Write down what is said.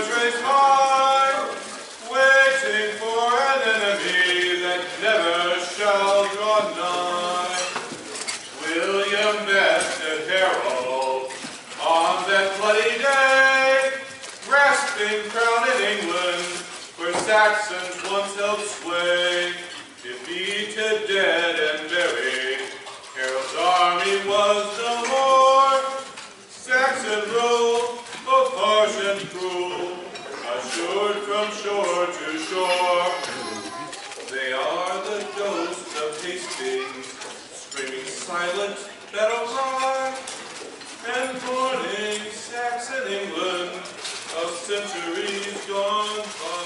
banners raised high, waiting for an enemy that never shall draw nigh. William bested herald on that bloody day, grasping crown in England, where Saxons once held sway. Defeated, dead, and buried, Harold's army was no more. Saxon rule, both harsh and cruel, assured from shore to shore. They are the ghosts of Hastings, screaming silent battle cry, and mourning Saxon England of centuries gone by.